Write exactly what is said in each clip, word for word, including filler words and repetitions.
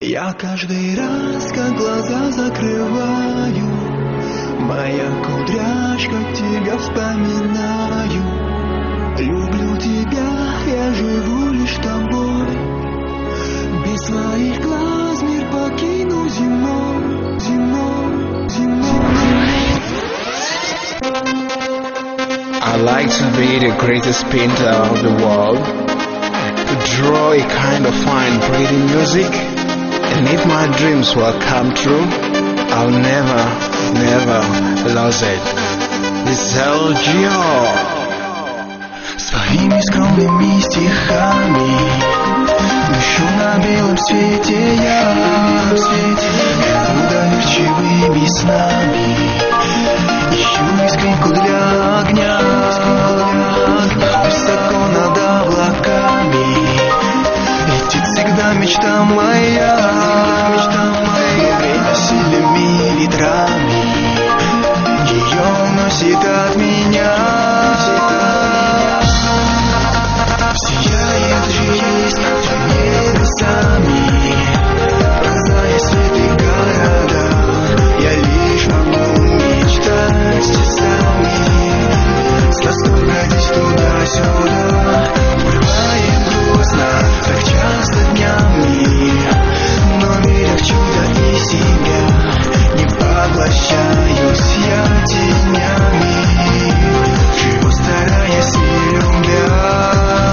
Я каждый раз, как глаза закрываю, моя кудряшка, тебя вспоминаю. Люблю тебя, я живу лишь тобой. Без своих глаз мир покину зимой, зимой, зимой. I like to be the greatest painter of the world, to draw a kind of fine pretty music. And if my dreams will come true, I'll never, never lose it. This L G O. Своими скромными стихами дышу на белом свете я, доверчивыми снами ищу искринку для огня. Высоко над облаками летит всегда мечта моя. Время сильными ветрами ее уносит от меня. Сияет жизнь над небесами, пронзая светы города. Я лишь могу мечтать часами, с тоской бродить туда-сюда. Бывает грустно, так часто днями, но веря в чудо и себя, не поглощаюсь я тенями. Живу, стараясь и любя.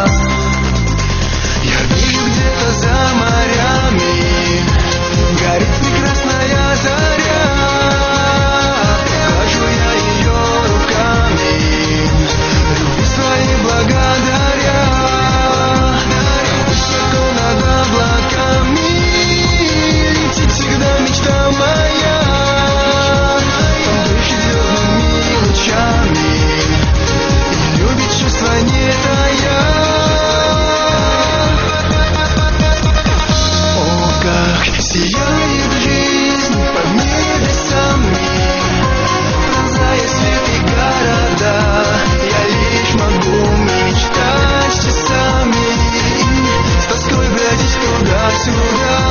Я вижу где-то за морями горит прекрасная заря. Покажу я ее руками, любви своей благодаря. Высоко над облаками летит всегда мечта моя. Там дышит звездными лучами и любит чувства не тая. О, как сияет жизнь под небесами, пронзая светы города. Я лишь могу мечтать часами, с тоской бродить туда-сюда.